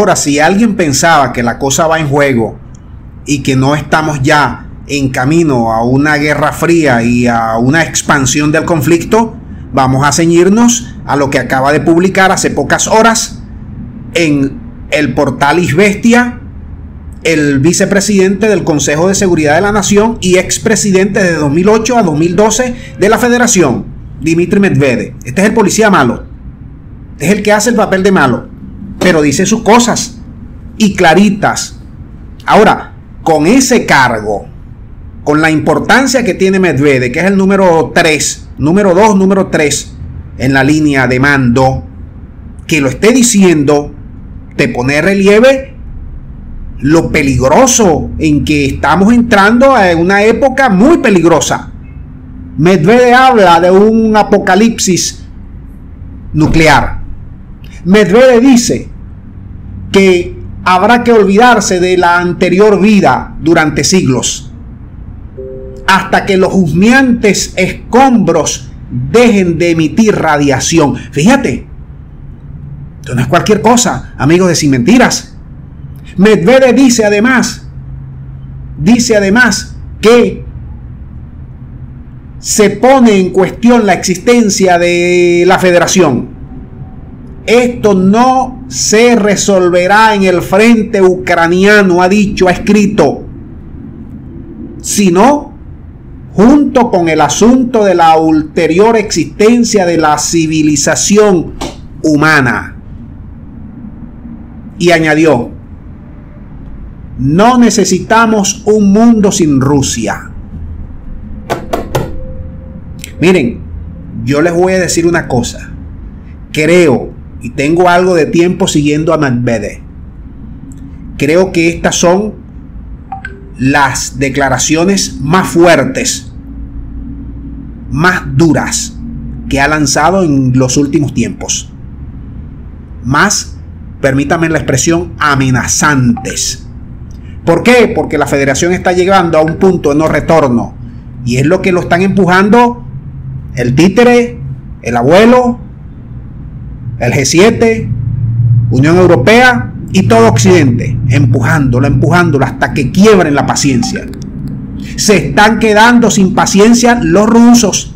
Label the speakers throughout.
Speaker 1: Ahora, si alguien pensaba que la cosa va en juego y que no estamos ya en camino a una guerra fría y a una expansión del conflicto, vamos a ceñirnos a lo que acaba de publicar hace pocas horas en el portal Isvestia el vicepresidente del Consejo de Seguridad de la Nación y expresidente de 2008 a 2012 de la Federación, Dmitry Medvedev. Este es el policía malo, es el que hace el papel de malo, pero dice sus cosas y claritas. Ahora, con ese cargo, con la importancia que tiene Medvedev, que es el número 3, número 2, número 3 en la línea de mando, que lo esté diciendo, te pone de relieve lo peligroso en que estamos entrando en una época muy peligrosa. Medvedev habla de un apocalipsis nuclear. Medvedev dice que habrá que olvidarse de la anterior vida durante siglos, hasta que los humeantes escombros dejen de emitir radiación. Fíjate, esto no es cualquier cosa, amigos de Sin Mentiras. Medvedev dice además que se pone en cuestión la existencia de la federación. Esto no se resolverá en el frente ucraniano, ha dicho, ha escrito, sino junto con el asunto de la ulterior existencia de la civilización humana. Y añadió: no necesitamos un mundo sin Rusia. Miren, yo les voy a decir una cosa. Creo, y tengo algo de tiempo siguiendo a Medvedev, creo que estas son las declaraciones más fuertes, más duras que ha lanzado en los últimos tiempos. Más, permítanme la expresión, amenazantes. ¿Por qué? Porque la federación está llegando a un punto de no retorno. Y es lo que lo están empujando el títere, el abuelo, el G7, Unión Europea y todo Occidente. Empujándolo hasta que quiebren la paciencia. Se están quedando sin paciencia los rusos.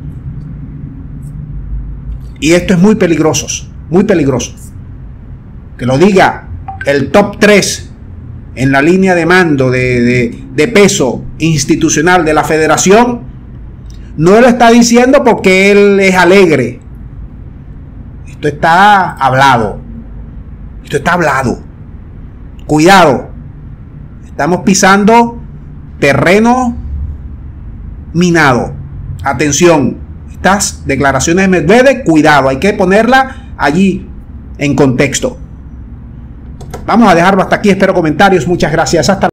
Speaker 1: Y esto es muy peligroso, muy peligroso. Que lo diga el top 3 en la línea de mando de peso institucional de la federación, no lo está diciendo porque él es alegre. Esto está hablado. Esto está hablado. Cuidado. Estamos pisando terreno minado. Atención. Estas declaraciones de Medvedev, cuidado. Hay que ponerla allí en contexto. Vamos a dejarlo hasta aquí. Espero comentarios. Muchas gracias. Hasta